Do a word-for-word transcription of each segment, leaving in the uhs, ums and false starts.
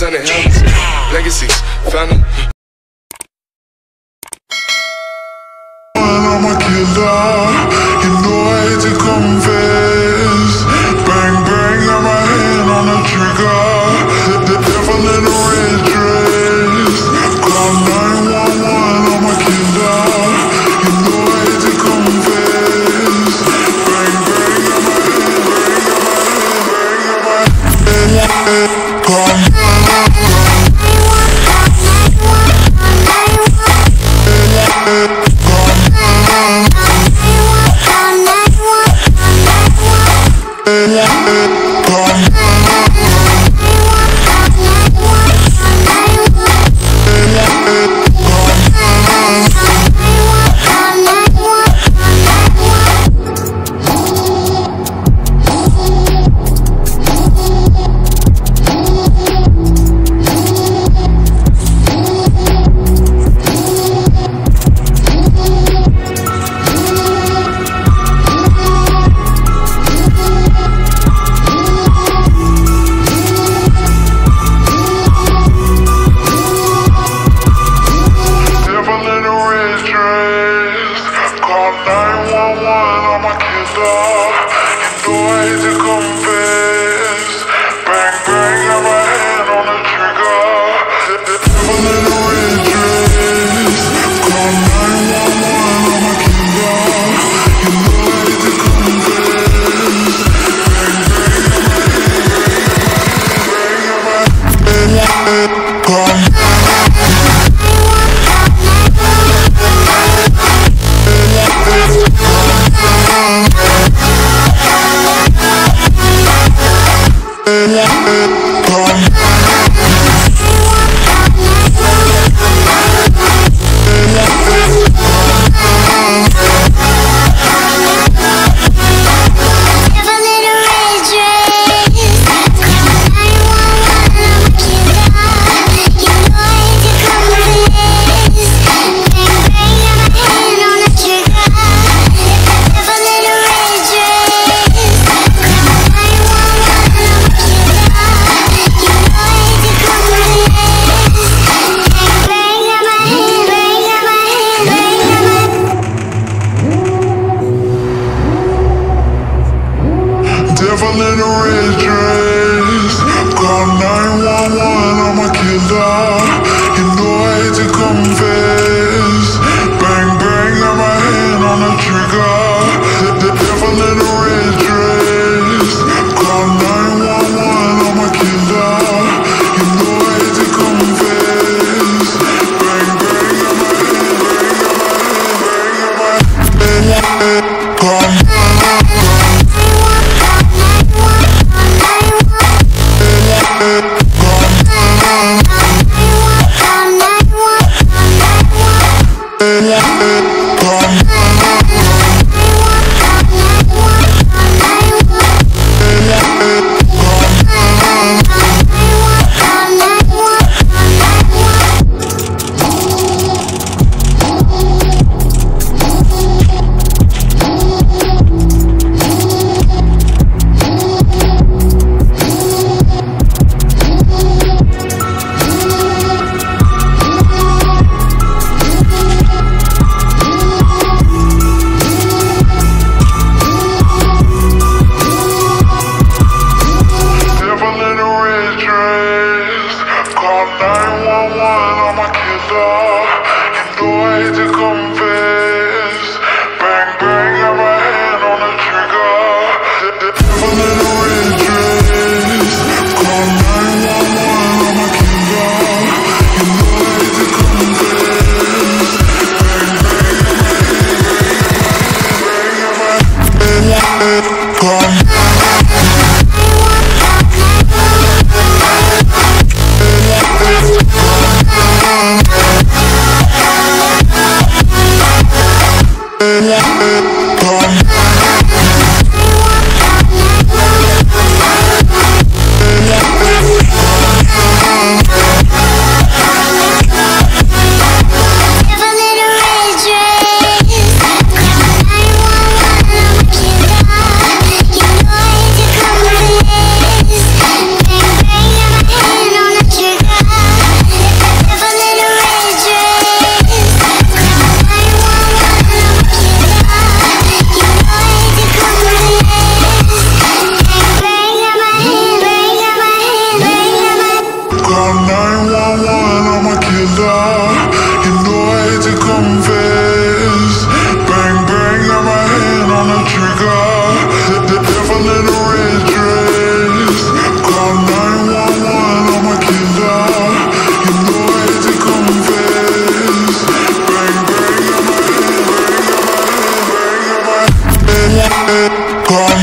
hundred helmets, legacies, family. I'm a killer, you know I hate to confess. Bang bang, got my hand on the trigger. The, the devil in a red dress. Call nine one one, I'm a killer. You know I hate to confess. Bang bang, got my hand, bang, got my hand, bang, got my hand. Call devil in a red dress. Call nine one one, I'm a killer. You know I hate to confess. Bang bang, got my hand on the trigger. The, the devil in a red dress. Call nine one one, I'm a killer. You know I hate to confess. Bang bang, got my hand, bang, got my hand, bang, got my hand. Call nine one one, I'm a killer. You know I hate to confess. Bang bang, got my hand on the trigger. The, the devil in a red dress. Call nine one one, I'm a killer. You know I hate to confess. Bang bang, got my hand, bang, got my hand, bang, got my hand. Call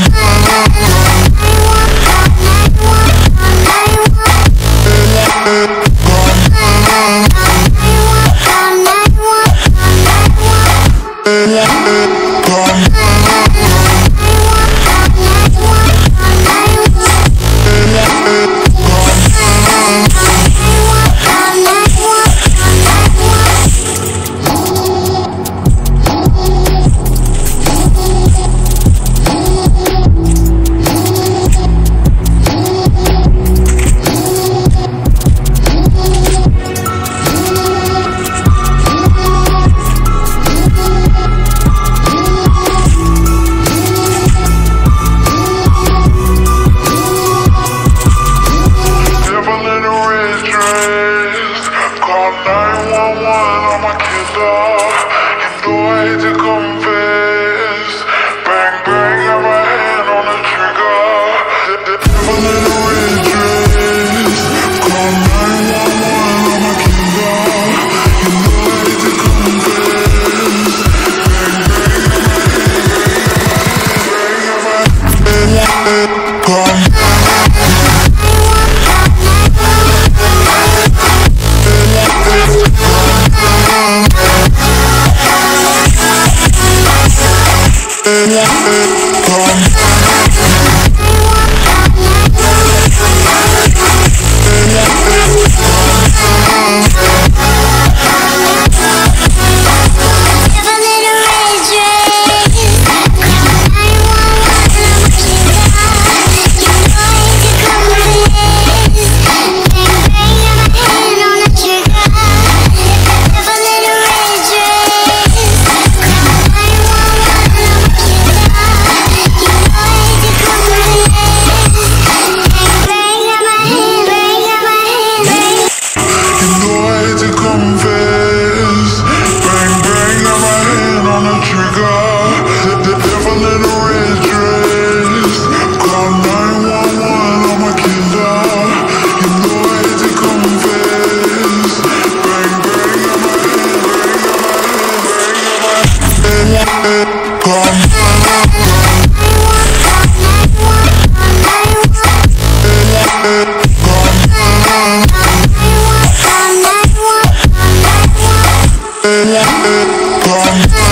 Come